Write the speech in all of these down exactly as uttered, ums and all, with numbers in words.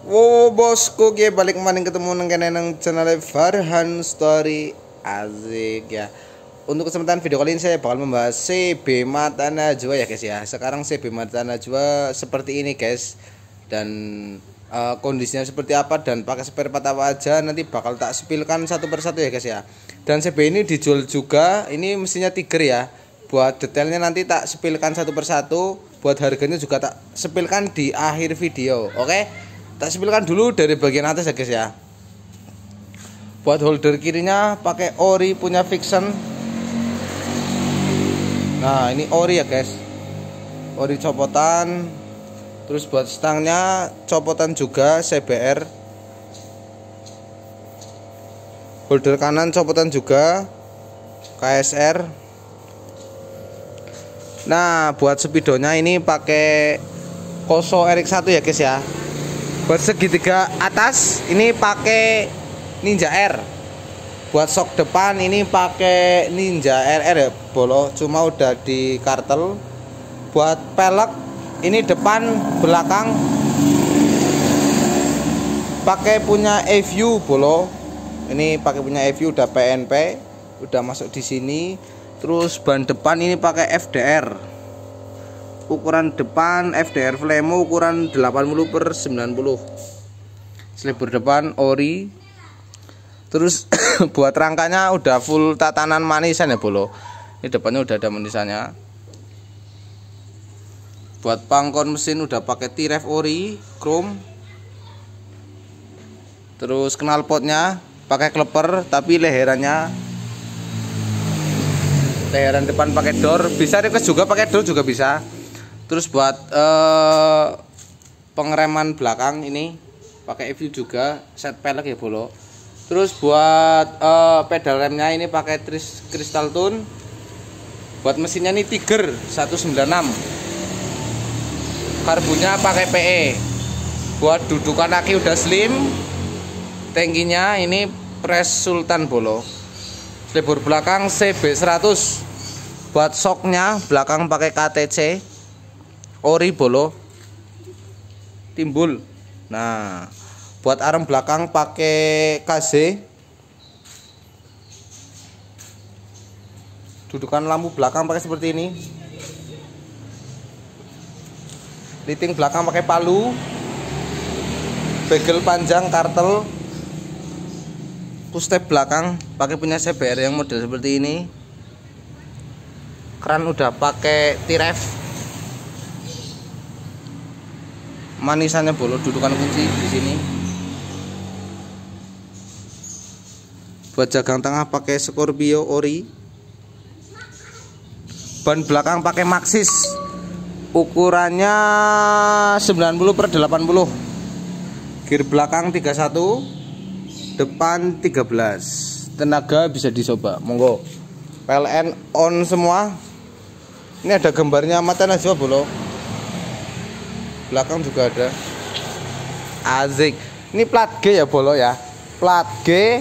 Wow bosku, gue balik maning ketemu nang kene nang channel Farhan Story. Asik ya. Untuk kesempatan video kali ini saya bakal membahas C B Mata Najwa ya guys ya. Sekarang C B Mata Najwa seperti ini guys. Dan uh, kondisinya seperti apa dan pakai spare part apa aja nanti bakal tak spillkan satu persatu ya guys ya. Dan C B ini dijual juga. Ini mesinnya Tiger ya. Buat detailnya nanti tak spillkan satu persatu. Buat harganya juga tak spillkan di akhir video. Oke? Tak spillkan dulu dari bagian atas ya guys ya. Buat holder kirinya pakai ori punya Vixen. Nah ini ori ya guys, ori copotan. Terus buat stangnya copotan juga C B R. Holder kanan copotan juga K S R. Nah buat speedonya ini pakai Koso R X satu ya guys ya. Buat segitiga atas ini pakai Ninja R. Buat sok depan ini pakai Ninja R R ya bolo, cuma udah di kartel. Buat pelek ini depan belakang pakai punya E V U bolo. Ini pakai punya E V U udah P N P, udah masuk di sini. Terus ban depan ini pakai F D R. Ukuran depan F D R Flemo ukuran delapan puluh per sembilan puluh. Selebor depan ori. Terus buat rangkanya udah full tatanan manisan ya bolo. Ini depannya udah ada manisannya. Buat pangkon mesin udah pakai T-Ref ori chrome. Terus knalpotnya pakai kleper tapi leherannya leheran depan pakai door. Bisa request juga pakai door juga bisa. Terus buat eh, pengereman belakang ini pakai E V U juga, set pelek ya bolo. Terus buat eh, pedal remnya ini pakai tris Crystal Tune. Buat mesinnya ini Tiger seratus sembilan puluh enam. Karbunya pakai P E. Buat dudukan aki udah slim. Tangkinya ini Press Sultan bolo. Selebor belakang C B seratus. Buat soknya belakang pakai K T C ori bolo timbul. Nah buat arm belakang pakai K Z. Dudukan lampu belakang pakai seperti ini. Lighting belakang pakai palu. Bagel panjang kartel. Push-step belakang pakai punya C B R yang model seperti ini. Kran udah pakai T-Ref. Manisannya bolo, dudukan kunci di sini. Buat jagang tengah pakai Scorpio ori. Ban belakang pakai Maxxis. Ukurannya sembilan puluh per delapan puluh. Gear belakang tiga puluh satu, depan tiga belas. Tenaga bisa dicoba, monggo. P L N on semua. Ini ada gambarnya Mata Najwa bolo. Belakang juga ada. Asik. Ini plat G ya bolo ya. Plat G.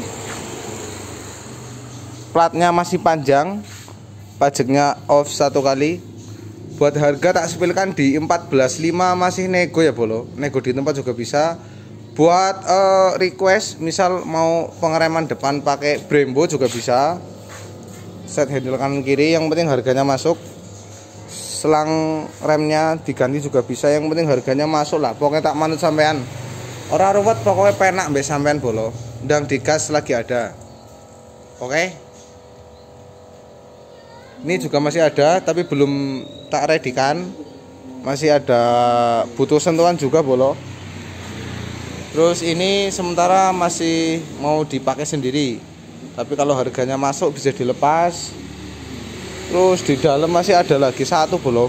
Platnya masih panjang. Pajaknya off satu kali. Buat harga tak spillkan di empat belas lima masih nego ya bolo. Nego di tempat juga bisa. Buat uh, request misal mau pengereman depan pakai Brembo juga bisa. Set handle kanan kiri yang penting harganya masuk. Selang remnya diganti juga bisa, yang penting harganya masuk lah. Pokoknya tak manut sampean. Ora ruwet, pokoknya penak mbek sampean bolo. Ndang digas lagi ada. Oke. Ini juga masih ada tapi belum tak ready kan. Masih ada butuh sentuhan juga bolo. Terus ini sementara masih mau dipakai sendiri. Tapi kalau harganya masuk bisa dilepas. Terus di dalam masih ada lagi satu bolo.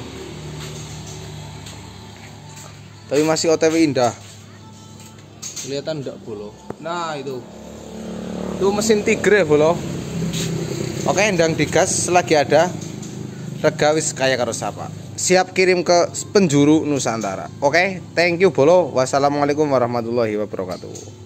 Tapi masih O T W indah. Kelihatan enggak bolo? Nah itu. Itu mesin Tiger ya bolo. Oke, ndang digas lagi ada. Regawis kaya karo sapa. Siap kirim ke penjuru Nusantara. Oke, thank you bolo. Wassalamualaikum warahmatullahi wabarakatuh.